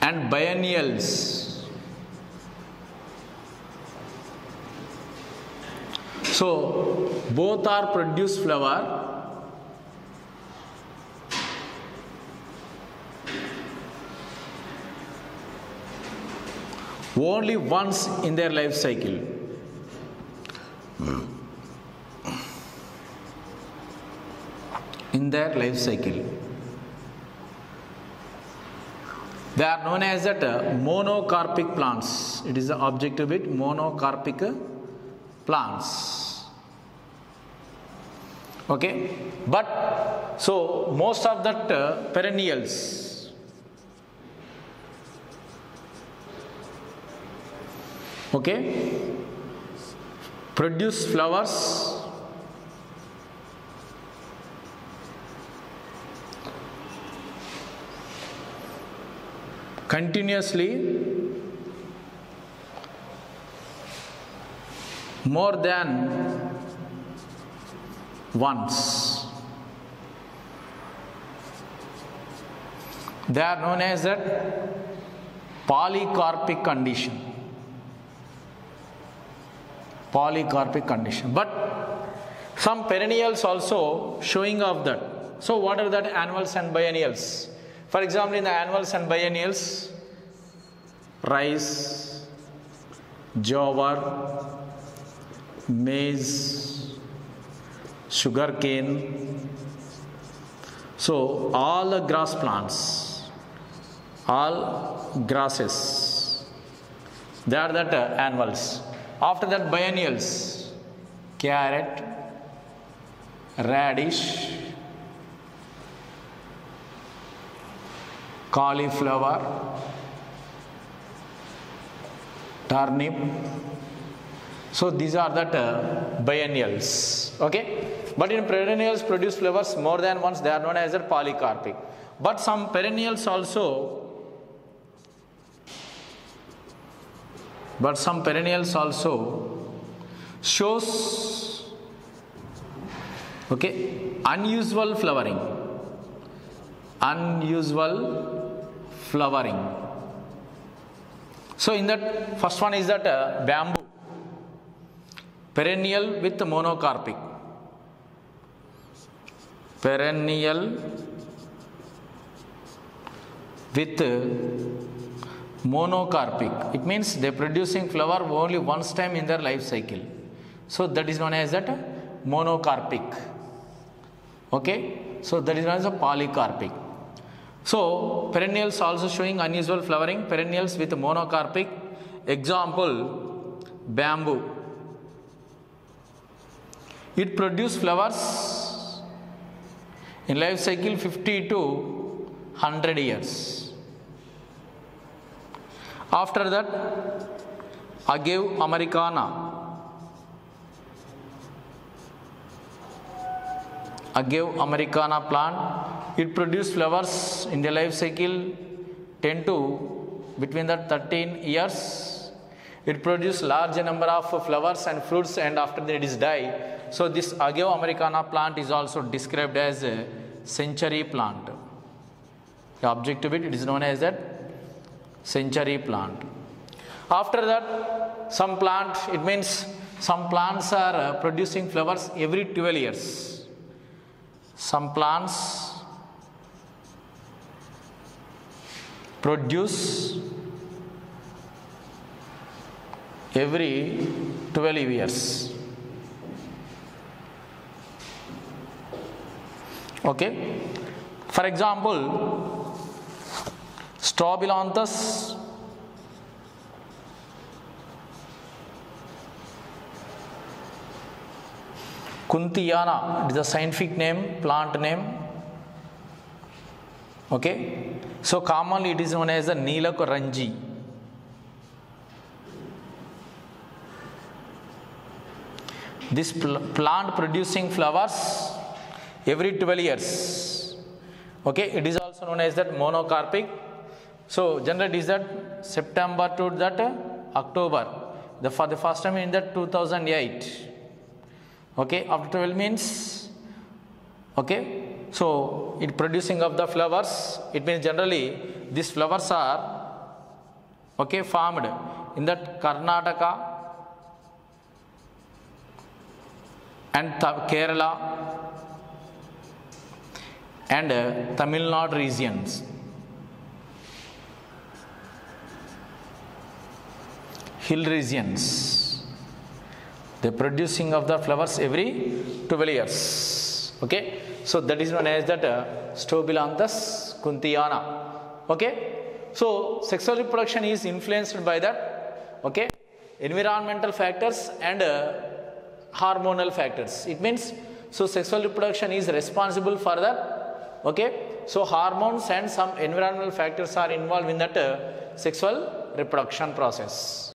and biennials. So both are produce flower only once in their life cycle. In their life cycle. They are known as that monocarpic plants. It is the objective bit, monocarpic plants. Okay, but so most of that perennials, okay, produce flowers continuously more than once. They are known as that polycarpic condition. Polycarpic condition. But some perennials also showing of that. So what are that annuals and biennials? For example, in the annuals and biennials, rice, jowar, maize, sugarcane. So all the grass plants, all grasses, they are that annuals. After that, biennials, carrot, radish, cauliflower, turnip. So these are that biennials. Okay, but in perennials produce flowers more than once. They are known as a polycarpic. But some perennials also. But some perennials also shows, okay, unusual flowering. Unusual flowering. So in that, first one is that bamboo, perennial with monocarpic. Perennial with monocarpic. It means they are producing flower only once time in their life cycle. So that is known as that monocarpic. Okay, so that is known as a polycarpic. So perennials also showing unusual flowering. Perennials with monocarpic. Example, bamboo. It produces flowers in life cycle 50 to 100 years. After that, Agave americana. Agave americana plant, it produces flowers in the life cycle 10 to between that 13 years. It produces large number of flowers and fruits, and after that it is die. So this Agave americana plant is also described as a century plant. The objective it is known as that century plant. After that, some plant, it means some plants are producing flowers every 12 years. Some plants produce every 12 years. Okay. For example, Strobilanthes, Kuntiana, it is a scientific name, plant name. Okay, so commonly it is known as the Neelakuranji. This plant producing flowers every 12 years. Okay, it is also known as that monocarpic. So generally it is that September to that October. For the first time in that 2008. Okay, after 12 means, okay, so it producing of the flowers, it means generally these flowers are okay, formed in that Karnataka and Kerala and Tamil Nadu regions. Hill regions. The producing of the flowers every 12 years. Okay. So that is known as that Stobilanthus kuntiana. Okay. So sexual reproduction is influenced by that. Okay. Environmental factors and hormonal factors. It means, so sexual reproduction is responsible for that. Okay. So hormones and some environmental factors are involved in that sexual reproduction process.